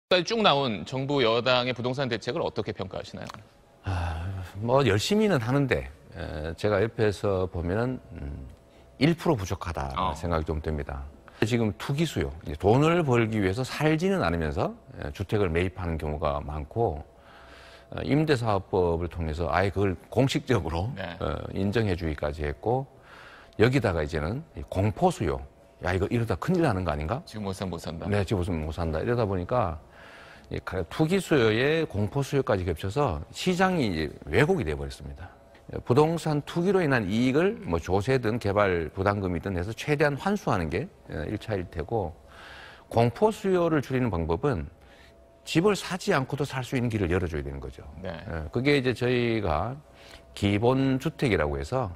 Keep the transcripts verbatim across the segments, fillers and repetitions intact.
까지 쭉 나온 정부 여당의 부동산 대책을 어떻게 평가하시나요? 아, 뭐 열심히는 하는데 제가 옆에서 보면은 일 퍼센트 부족하다 어. 생각이 좀 듭니다. 지금 투기 수요, 돈을 벌기 위해서 살지는 않으면서 주택을 매입하는 경우가 많고 임대사업법을 통해서 아예 그걸 공식적으로 네. 인정해 주기까지 했고 여기다가 이제는 공포 수요, 야 이거 이러다 큰일 나는 거 아닌가? 지금 못 산, 못 산다. 네, 지금 무슨 못 산다. 이러다 보니까 투기 수요에 공포 수요까지 겹쳐서 시장이 왜곡이 돼버렸습니다. 부동산 투기로 인한 이익을 뭐 조세든 개발 부담금이든 해서 최대한 환수하는 게 일 차일 테고, 공포 수요를 줄이는 방법은 집을 사지 않고도 살 수 있는 길을 열어줘야 되는 거죠. 네. 그게 이제 저희가 기본주택이라고 해서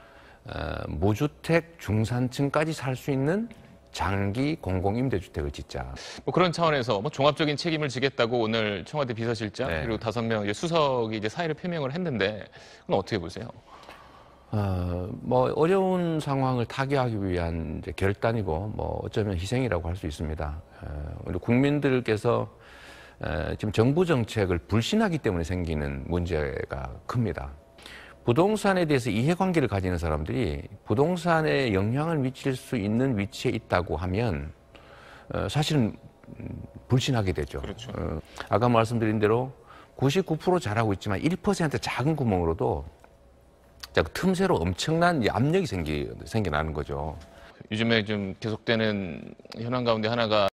무주택 중산층까지 살 수 있는 장기 공공임대주택을 짓자. 뭐 그런 차원에서 뭐 종합적인 책임을 지겠다고 오늘 청와대 비서실장 네. 그리고 다섯 명 수석이 이제 사의를 표명을 했는데 그건 어떻게 보세요? 어, 뭐 어려운 상황을 타개하기 위한 이제 결단이고 뭐 어쩌면 희생이라고 할 수 있습니다. 어, 우리 국민들께서 어, 지금 정부 정책을 불신하기 때문에 생기는 문제가 큽니다. 부동산에 대해서 이해관계를 가지는 사람들이 부동산에 영향을 미칠 수 있는 위치에 있다고 하면 어, 사실은 불신하게 되죠. 그렇죠. 어, 아까 말씀드린 대로 구십구 퍼센트 잘하고 있지만 일 퍼센트 작은 구멍으로도 틈새로 엄청난 압력이 생기, 생겨나는 거죠. 요즘에 좀 계속되는 현안 가운데 하나가